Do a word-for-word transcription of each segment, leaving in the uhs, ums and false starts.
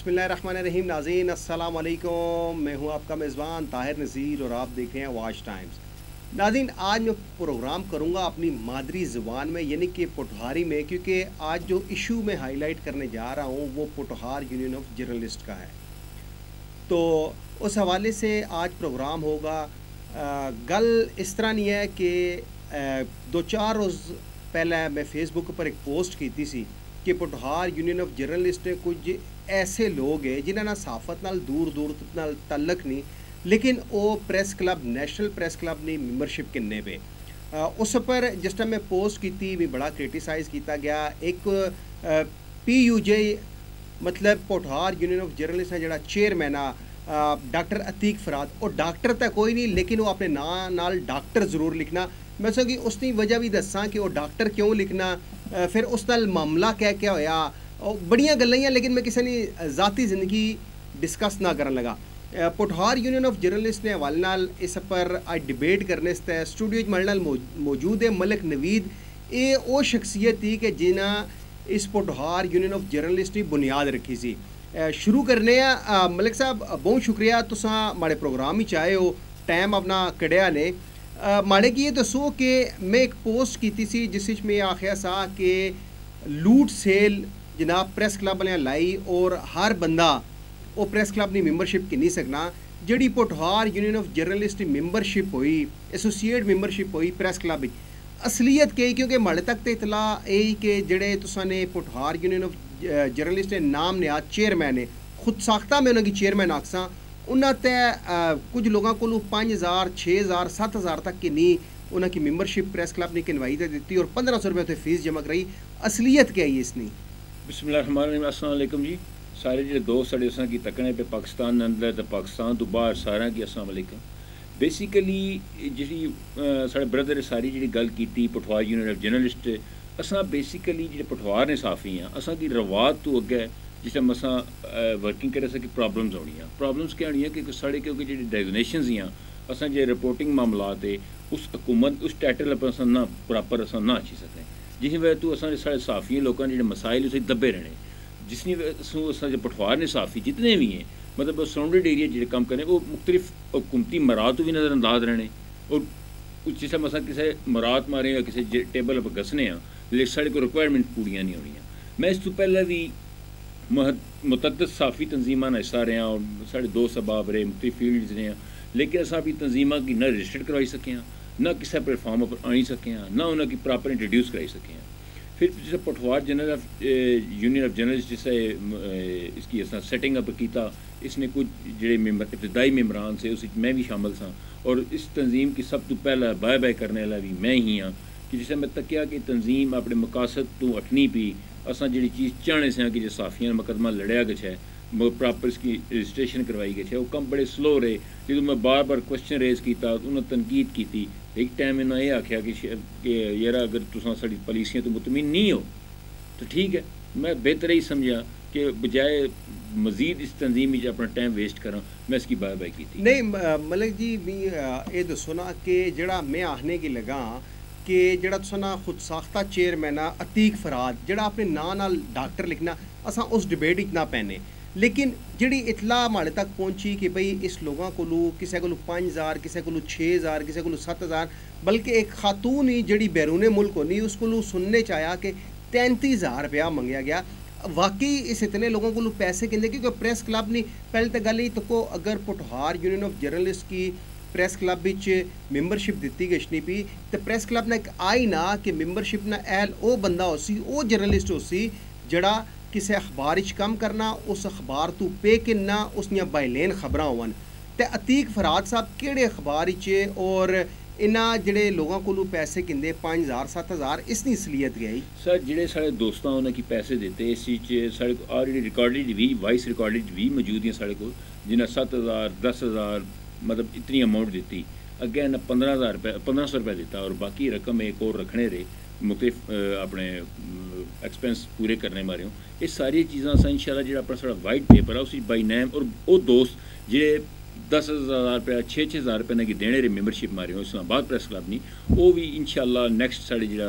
बिस्मिल्लाहिर्रहमानिर्रहीम। नाज़रीन अस्सलाम वालेकुम, मैं हूं आपका मेज़बान ताहिर नज़ीर और आप देख रहे हैं वाच टाइम्स। नाज़रीन, आज मैं प्रोग्राम करूंगा अपनी मादरी ज़ुबान में यानी कि पोठहारी में, क्योंकि आज जो इशू में हाईलाइट करने जा रहा हूं वो पोठहार यूनियन ऑफ जर्नलिस्ट का है। तो उस हवाले से आज प्रोग्राम होगा। आ, गल इस तरह नहीं है कि दो चार रोज़ पहले मैं फेसबुक पर एक पोस्ट की थी कि पोठहार यूनियन ऑफ जर्नलिस्ट कुछ ऐसे लोग हैं जिन्होंने सहाफत नाल दूर दूर नाल तल्लक नहीं, लेकिन वो press club national press club ने मैंबरशिप किन्ने पे आ, उस पर जिस टाइम मैं पोस्ट की थी भी बड़ा क्रिटिसाइज़ किया गया। एक पी यू जे मतलब पोठहार यूनियन ऑफ जर्नलिस्ट है जड़ा चेयरमैन आ डॉक्टर अतीक फराद, और डॉक्टर तो कोई नहीं लेकिन वो अपने नाम नाल डॉक्टर ज़रूर लिखना। मैं सो कि उसकी वजह भी दसा कि वो डॉक्टर क्यों लिखना, फिर उस नाल मामला क्या क्या होया, बड़िया गल्लां, लेकिन मैं किसी ने ज़ाती ज़िंदगी डिस्कस ना करन लगा। पोठहार यूनियन ऑफ जर्नलिस्ट ने हवाले नाल इस पर आज डिबेट करने से स्टूडियो च मेरे नाल मौजूद है मलिक नवीद। ये वो शख्सियत थी कि जिन्हें इस पोठहार यूनियन ऑफ जर्नलिस्ट की बुनियाद रखी सी। शुरू करने आ मलिक साहब, बहुत शुक्रिया तुसा माड़े प्रोग्राम ही चाहे हो, टाइम अपना कढ़िया ने। माड़े की ये दसो कि मैं एक पोस्ट की सी जिस में आखिया सा कि लूट सेल जनाब प्रेस क्लब वाले लाई और हर बंदा वो प्रेस क्लब की मैंबरशिप की नहीं सकना। जी Pothohar union of journalist membership हुई, एसोसीएट मैंबरशिप हुई प्रेस क्लब, असलीयत कही क्योंकि माड़े तक तो इतला यही कि जड़े तुसा ने पोठहार यूनियन ऑफ जर्नलिस्ट ने नाम ने आज चेयरमैन ने खुद साख्ता में उन्होंने चेयरमैन आखसा उन्होंने कुछ लोगों को पाँच हज़ार छे हज़ार सत्त हज़ार तक की नहीं उन्होंने मैंबरशिप प्रेस क्लब ने कन्वाई तो दी और पंद्रह सौ रुपये उत्थे फीस जमा कराई। असलीयत क्या है इसनी? बिस्मिल्लाहिर्रहमानिर्रहीम, अस्सलाम वालेकुम जी। सारे जो दोस्त साढ़े असां की तकने पे पाकिस्तान अंदर तो पाकिस्तान तो बाहर सारा की अस्सलाम वालेकुम। बेसिकली जी साढ़े ब्रदर सारी जी गल की पोठहार यूनियन ऑफ जर्नलिस्ट, असां बेसिकली जो पोठहार ने साफ़ी हाँ असां की रवात तो अगे जिस टाइम असां वर्किंग करे सके प्रॉब्लम्स होनी प्रॉब्लम्स क्या होनी कि साढ़े क्योंकि जी डेजिग्नेशंस ही असां जे रिपोर्टिंग मामलात है उस हुकूमत उस टाइटल पर असां ना प्रॉपर असां ना अच्छी सकें, जिस वजह तो असां साढ़े साफ़ी लोगों के मसाइल उसे दबे रहने, जिसनी वजह असां जो पोठहार ने साफ़ी जितने भी हैं मतलब सराउंडेड एरिया जो कम करें वो मुख्तलिफ हुकूमती मरात भी नज़रअंदाज रहने, और जिस टाइम असां किसी मरात मारें या किसी टेबल पर घसने लेकिन साढ़े को रिक्वायरमेंट पूरियां नहीं होनी। मैं इस तो पहले भी मुतअद्दिद साफ़ी तंजीमां का हिस्सा रहा और साढ़े दो सबाब रहे मुख्तलिफ फील्ड्स रहे, लेकिन असां भी तंजीमां की ना रजिस्टर्ड करवाई सके ना किसी प्लेटफॉर्म पर आनी सके ना उन्होंने प्रॉपर इंट्रोड्यूस कराई सके। फिर जिस Pothohar general of union of journalist जिस इसकी असा सैटिंग अप किया, इसने कुछ जोड़े मेम्बर इब्तदाई मेम्बरान से उस मैं भी शामिल सा, और इस तंजीम की सब तो पहला बाय बाय करने वाला भी मैं ही हाँ कि जिसे मैं तकिया कि तंजीम अपने मकासद तो अठनी पी असा जी चीज़ चाहने से कि जो साफिया मुकदमा लड़िया गया है प्रॉपर इसकी रजिस्ट्रेशन करवाई गई है, वो कम बड़े स्लो रहे। जो मैं बार बार क्वेश्चन रेज किया उन्होंने तनकीद की थी, एक टाइम इन्होंने ये आख्या कि यार अगर तुम साड़ी पॉलिसियां तो मुतमिन नहीं हो तो ठीक है, मैं बेहतर ही समझा कि बजाय मजीद इस तंजीम में अपना टाइम वेस्ट करा मैं इसकी बाय बाय की थी। नहीं मलिक जी, भी ये दसो ना कि जड़ा मैं आखने की लगा कि जड़ा तुसा ना खुद साख्ता चेयरमैन अतीक फराद जड़ा अपने नां नाल डॉक्टर लिखना असा उस डिबेट इतना पैने, लेकिन जी इतला माड़े तक पहुंची कि भाई इस लोगों को किसी को पाँच हज़ार किसी को छे हज़ार किसी को सत्त हज़ार बल्कि एक खातून ही जी बैरून मुल्क होनी उसको सुनने चाया कि तैंती हज़ार रुपया मंगया गया। वाकई इस इतने लोगों को पैसे कहते क्योंकि प्रेस क्लब नहीं पहले तो गल ही तो को अगर पोठहार यूनियन ऑफ जर्नलिस्ट की प्रेस क्लब मैंबरशिप दी गई पी तो प्रेस क्लब ने एक आई ना कि मैंबरशिप ना एल वो बंदा हो सी वो जर्नलिस्ट हो सी जड़ा किसी अखबार कम करना उस अखबार तो पे किन्ना उसनिया बाइलेन खबर होवन। तो अतीक फराद साहब केड़े अखबार और इन्ह जोड़े लोगों को पैसे किंदे पाँच हज़ार सत्त हज़ार इसकी असलियत गई? सर जोड़े साढ़े दोस्तों उन्होंने पैसे देते इस साढ़े को ऑलरेडी रिकॉर्डेड भी वॉइस रिकॉर्डेड भी मौजूद हैं साढ़े को, जिन्हें सत्त हज़ार दस हज़ार मतलब इतनी अमाउंट दी, अगे इन्हें पंद्रह हज़ार रुपये पंद्रह सौ रुपये दिता और बाकी रकम एक और रखने रहे मुख्तलिफ अपने एक्सपेंस पूरे करने मारे हो। ये सारी चीज़ा अस इंशाल्लाह जो अपना साढ़ा वाइट पेपर है उस बाई नैम और वो दोस्त जे दस हज़ार रुपया छे छे हज़ार रुपये की देने रहे मैंबरशिप मारे हो इस्लामाबाद प्रेस क्लब नहीं वो भी इंशाल्लाह नैक्सट साढ़े जो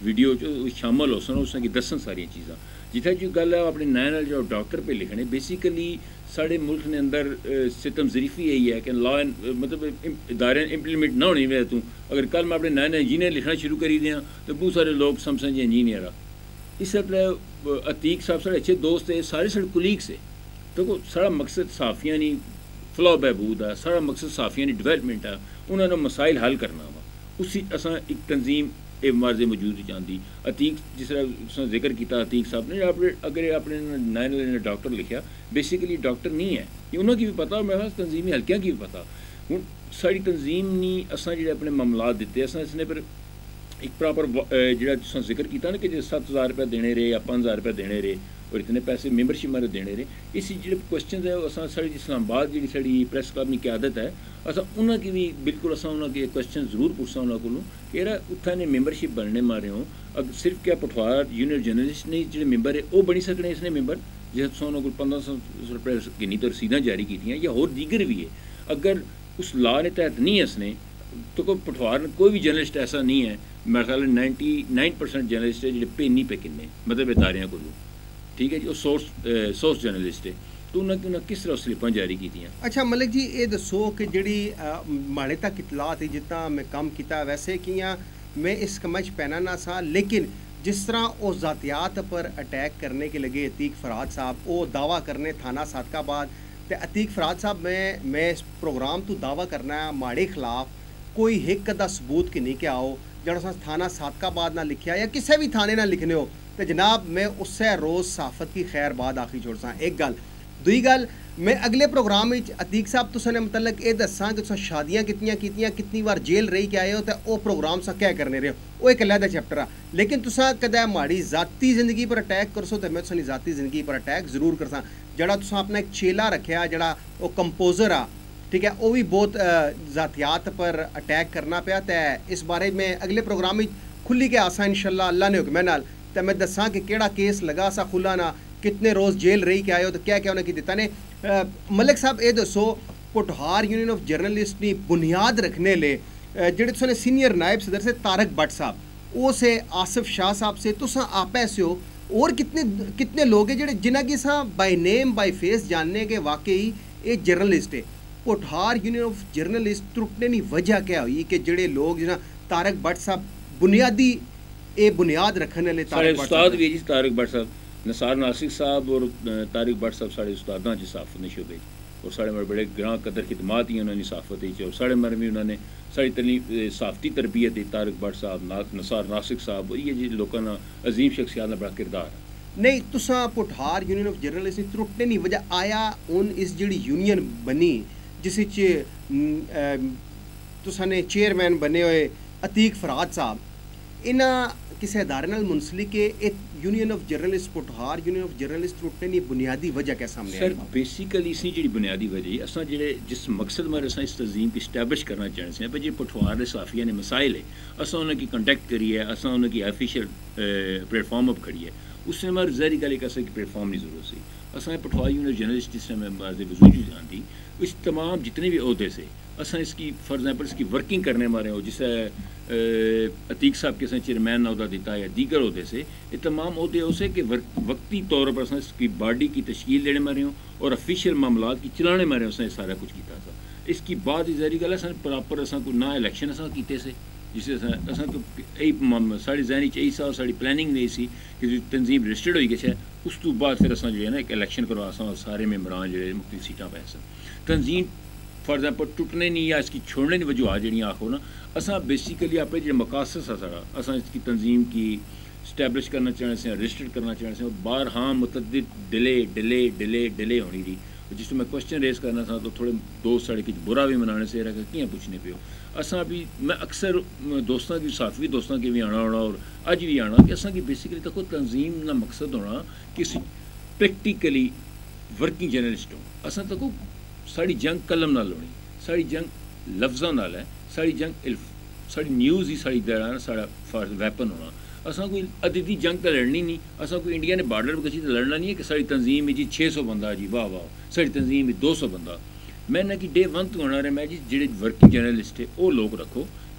वीडियो च शामिल हो सन उस दसन सारिया चीज़ां जित्थै जी गल है अपने नए नाल जो डॉक्टर पे लिखने बेसिकली साढ़े मुल्क ने अंदर सितम जरीफी यही है कि लॉ मतलब इदारे इम्प्लीमेंट ना होनी में तू अगर कल मैं अपने नए नए इंजीनियर लिखना शुरू करी दियाँ तो बहुत सारे लोग समझें इंजीनियर आ इस तरह अतीक साहब साढ़े अच्छे दोस्त है सारे साढ़े कुलीग्स है तो सारा मकसद साफियाँ नहीं फलाह बहबूद है सारा मकसद साफियाँ नहीं डिवेलपमेंट है उन्होंने मसाइल हल करना वा उसी असा एक तंजीम ए मार्जे मौजूद चाहती अतीक जिस तरह जिक्र किया अतीक साहब ने अपने अगर अपने नए नए डॉक्टर लिखा बेसिकली डॉक्टर नहीं है ये उन्होंने की भी पता मेरे पास तंजीमी हल्कियां की भी पता हूँ साड़ी तंजीम नहीं असा जो अपने मामलात दिते असा इसने पर एक प्रॉपर जो जिक्र किया ना कि जो सत्त हज़ार रुपया देने रहे या पाँच हज़ार रुपया देने रहे और इतने पैसे मैंबरशिप मारे देने रहे इस जो क्वेश्चन है असा साड़ी इस्लामाबाद जी साड़ी प्रेस क्लब की क्यादत है असा उन्होंने भी बिल्कुल असा उन्होंने क्वेश्चन जरूर पूछा उन्होंने को कि यार उत्थै ने मैंबरशिप बनने मारे हो अगर सिर्फ क्या पठवार यूनियन जर्नलिस्ट ने जो मैंबर है वो बनी सकने इसने मैंबर जिस उन्होंने को पंद्रह सौ रुपये किन्नी तो रसीदा जारी की या होर दीगर भी है अगर उस लॉ ने तहत नहीं है इसने तो कोई पठवार कोई भी जर्नलिस्ट ऐसा नहीं है मेरे ख्याल नाइनटी नाइन परसेंट जर्नलिस्ट है जो पे नहीं पे किन्ने मतलब इदारियां को ठीक है जी वो सोर्स सोर्स जर्नलिस्ट है तो उन्होंने उन्हें किस तरह स्लिपां जारी की। अच्छा मलिक जी ये दसो कि जी माड़े तक इतला थी जितना मैं काम किया वैसे किया मैं इस कमच पहना ना सा लेकिन जिस तरह वो ज़ातियात पर अटैक करने के लगे अतीक फराद साहब वो दावा करने थाना सादकाबाद तो अतीक फराद साहब मैं मैं इस प्रोग्राम तो दावा करना है माड़े खिलाफ कोई हिक का सबूत कि नहीं क्या हो जड़ा थाना सादकाबाद ना लिखा या किसी भी थाने ना लिखने हो तो जनाब मैं उससे रोज़ साफत की खैर बाद आखिरी छोड़ सा एक गल दुई गल मैं अगले प्रोग्राम में अतीक साहब तुसें मतलब ये दसा कि तुसें शादियां कितनियां कीतियां कितनी बार जेल रही के आए हो तो वो प्रोग्राम सा क्या करने रहे हो वो एक अलग चैप्टर आ लेकिन तुसा कदा माड़ी ज़ाती जिंदगी पर अटैक करसो तो मैं तुसां ज़ाती जिंदगी पर अटैक जरूर करसा जड़ा तुसा अपना एक चेला रखा जड़ा वो कंपोजर आ ठीक है वो भी बहुत ज़ातियात पर अटैक करना पाया तो इस बारे में अगले प्रोग्राम में खुली के आसा इंशाल्लाह अल्लाह ने हुक्म नाल तो मैं दसा कि केड़ा केस लगा सा खुला ना कितने रोज़ जेल रही के आए हो तो क्या क्या उन्हें की दिता ने मलिक साहब ये दसो पोठहार यूनियन ऑफ जर्नलिस्ट की बुनियाद रखने ले जेड़े तुसें सीनियर नायब सदर से तारक भट्ट साहब वो से आसिफ शाह साहब से तुसा आप ऐसे हो और कितने कितने लोग हैं जेड़े जिन्हें कि सा बाय नेम बाय फेस जानने के वाकई ये जर्नलिस्ट है पोठहार यूनियन ऑफ जर्नलिस्ट टुटने की वजह क्या हुई कि जेड़े लोग जिन्हें तारक भट्ट साहब बुनियादी ये बुनियाद रखने ले तारक उस्ताद भी जी तारक भट्ट साहब नसार नासिक साहब और तारिक भट्ट साहब साढ़े उस्तादा च साफत ने शोबे और साढ़े मर बड़े ग्रां कदर खिदमात ही उन्होंने साफत और साढ़े मर भी उन्होंने साड़ी तली साफती तरबियत तारक भट्ट साहब ना नसार नासिक साहब ये जी लोगों का अजीम शख्सियात का बड़ा किरदार है नहीं तुसा पोठहार यूनियन ऑफ जर्नलिस्ट त्रुटने की वजह आया हूँ इस जी यूनियन बनी जिस तुसा ने चेयरमैन बने हुए अतीक फराद साहब इन्हें किसी अदारे नाल मुंसलिक के एक union of journalist Pothohar union of journalist टुटने की बुनियादी वजह क्या सामने सर बेसिकली इसी जी बुनियादी वजह असा जो जिस मकसद में अस इस तंजीम की इस्टैबलिश करना चाहते हैं भाई जो पोठहार साफिया ने मसाइल है असा उन्हें कंटेक्ट करिए असा उन्हें ऑफिशियल प्लेटफॉर्म पर खड़िए उसने हमारे जहरी गल एक असें प्लेटफॉर्म की जरूरत सी असा पोठहार यूनियन जर्नलिस्ट जिस समय वजूद जानती इस तमाम जितने भी अहदे से असा इसकी फॉर एग्जाम्पल इसकी वर्किंग करने मारे हो जिसे अतीक साहब के चेयरमैन अहदा दिता या दीगर अहदे से ये तमाम अहदे उसे कि वक्ती तौर पर असा इसकी बॉडी की तश्कील देने मारे हो और ऑफिशियल मामला की चलाने मारे असा सारा कुछ किया था इसकी बाद जहरी गल अस प्रॉपर असा को ना इलैक्शन असा किए से जिसे असा तो यही साड़ी जहनी यही सा साड़ी प्लैनिंग नहीं सी कि तंजीम रजिस्टर्ड हो गई है उस तो बाद फिर असा जो है ना एक इलैक्शन करवा असा सारे मेंबरान जो मुख्तलिफ सीटां पै सन तंजीम फॉर एग्जाम्पल टुटने नहीं या इसकी छोड़ने की वजह जी आखो ना असा बेसिकली अपने जो मकासद है सारा असा इसकी तंजीम की इस्टैबलिश करना चाहते हैं रजिस्टर्ड करना चाहते हैं बार हाँ मुतद्दिद डिले डिले डिले डिले होनी रही जिस मैं क्वेश्चन रेज करना था तो थोड़े दोस्त साढ़े कुछ बुरा भी मनाने से रहा कियाँ पूछने पे हो असा भी मैं अक्सर दोस्तों की साथी दोस्तों के भी आना होना और अज भी आना कि असा की बेसिकली देखो तंजीम का मकसद होना कि प्रैक्टिकली वर्किंग जर्नलिस्ट हो असा तको साड़ी जंग कलम नाल होनी साड़ी जंग लफ्ज़ों नाल है साड़ी जंग साड़ी न्यूज़ ही साड़ी दौरान साड़ा वैपन होना असा कोई अदीदी जंग तो लड़नी नहीं असा कोई इंडिया ने बार्डर पर कसी तो लड़ना नहीं है कि साड़ी तंजीम में जी छे सौ बंदा जी वाह वाह साड़ी तंजीम में दो सौ बंदा मैं ना कि डे वन तो होना रहा मैं जी जेडे वर्किंग जर्नलिस्ट है वो लोग रखो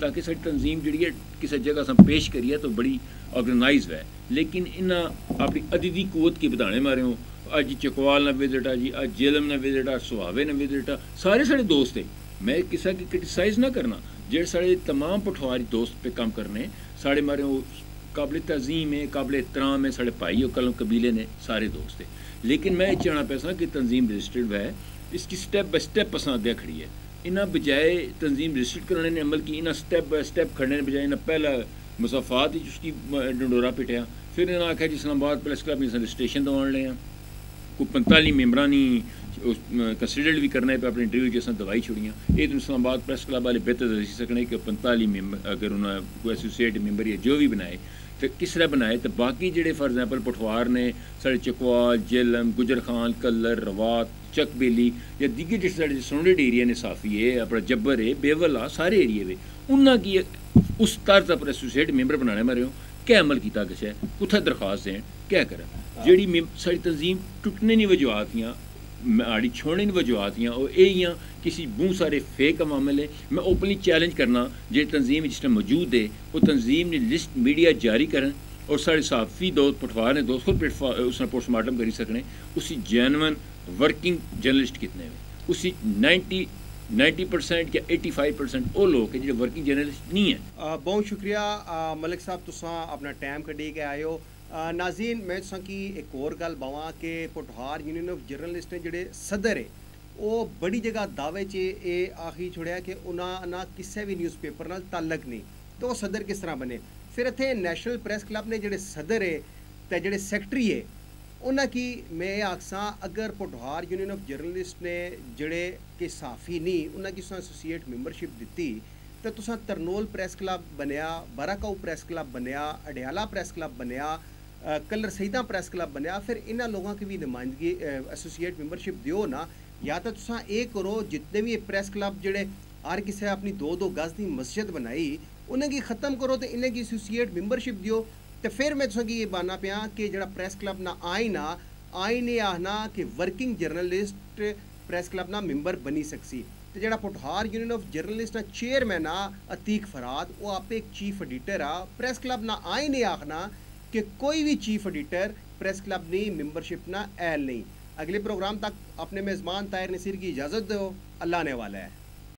ताकि साड़ी तंजीम जी है किसी जगह अस पेश करिए तो बड़ी ऑर्गेनाइज है। लेकिन इन्हें अपनी अदीदी कुवत की बधाने मारे हो, अज चकवाल ने विजिट आ जी, अज जेलम ने विजिट आ, सुहावे ने विजिट आ, सारे साढ़े दोस्त है। मैं किसी की क्रिटिसाइज़ ना करना, जेह्ड़े साढ़े तमाम पठवारी दोस्त पे काम करने साढ़े मारे वो काबिल तज़ीम है, काबिल एहतराम है, साढ़े भाई और कलम कबीले ने सारे दोस्त है। लेकिन मैं ये चाहना पैसा कि तंजीम रजिस्टर्ड है, इसकी स्टेप बाय स्टेप असां अग्गें खड़ी है। इन्हें बजाय तंजीम रजिस्टर्ड करने ने अमल की, इन्हें स्टेप बाय स्टेप खड़ने ने बजाय इन्हें पहला मुसाफात उसकी डंडोरा पिटिया, फिर इन्हें आख्या जी इस्लामाबाद प्रेस क्लब में रजिस्ट्रेशन दवान ले कोई पंताली मैंबर नहीं कंसिडर्ड भी करने पे अपने इंटरव्यू जैसा दवाई छोड़ियाँ। ये तो इस्लामाबाद प्रेस क्लब वाले बेहतर दसी सकने कि पंताली मैंबर अगर उन्हें कोई एसोसीएट मैंबर या जो भी बनाए तो किस तरह बनाए, तो बाकी जेडे फॉर एग्जाम्पल पठवार ने साढ़े चकवाल, जेलम, गुजर खान, कलर, रवात, चक बेली या दिग्गे जिस साढ़े सराउंडेड एरिया ने साफी है, अपना जब्बर है, बेवल आ, सारे एरिए में उन्होंने की उस तर्ज पर एसोसीएट मैंबर बनाने मारे हो क्या अमल किया किसे कुत्थै दरखास्त दें क्या करें। जी साड़ी तंजीम टुटने की वजूहत हियाँ, आड़ी छोड़ने की वजूहत हियाँ और यही किसी बहुत सारे फेक मामले है। मैं ओपनली चैलेंज करना जे तंजीम जिस टाइम मौजूद है वो तंजीम ने लिस्ट मीडिया जारी करन और साढ़े साफी दोस्त पठवार ने दोस्त खुद उसने पोस्टमार्टम करी सकने उसी जैनवन वर्किंग जर्नलिस्ट कितने में उसी नाइनटी नाइनटी परसेंट या एटी फाइव परसेंट वो लोग जो वर्किंग जर्नलिस्ट नहीं है। आ, बहुत शुक्रिया आ, मलिक साहब तुसा अपना टाइम कड्ढी के आए हो। नाज़रीन मैं तुसां की एक और गल बावां कि पठवार यूनियन ऑफ जर्नलिस्ट ने जेह्ड़े सदर है वो बड़ी जगह दावे च एह् आखी छोड़िया कि उन्हां ना किसी भी न्यूज़पेपर नाल ताल्लक नहीं, तो वो सदर किस तरह बने। फिर इत्थे नेशनल प्रेस क्लब ने जेह्ड़े सदर है ते जेह्ड़े सैकटरी है उन्हां की मैं आखसां अगर पठवार यूनियन ऑफ जर्नलिस्ट ने जेह्ड़े कि साफी नहीं उन्हां की तुसां एसोसीएट मैंबरशिप दित्ती तो तुसां तरनोल प्रेस क्लब बनया, बाराकाऊ प्रेस क्लब बनया, अडियाला प्रेस क्लब बनया, कलर सईदा प्रेस क्लब बनया, फिर इन्होंने लोगों की भी नुमाइंदगी एसोसीएट मैंबरशिप दियो ना, या तो तुसां ये करो जितने भी प्रेस क्लब जेड़े हर किसी अपनी दो दो गज की मस्जिद बनाई उन्हें की ख़त्म करो तो इन्हें की एसोसीएट मैंबरशिप दियो। तो फिर मैं तुसां की ये बाना पिया कि जड़ा प्रेस क्लब ना आइन आ आइन ये आखना कि वर्किंग जर्नलिस्ट प्रेस क्लब ना मैंबर बनी सकसी। तो जड़ा पठवार यूनियन ऑफ जर्नलिस्ट ना चेयरमैन आ अतीक फराद वो आप एक चीफ एडिटर आ प्रेस क्लब ना आइन ये आखना कि कोई भी चीफ एडिटर प्रेस क्लब नहीं मेंबरशिप ना एल नहीं। अगले प्रोग्राम तक अपने मेज़बान ताहिर नसीर की इजाज़त दो। अल्लाह ने वाला है।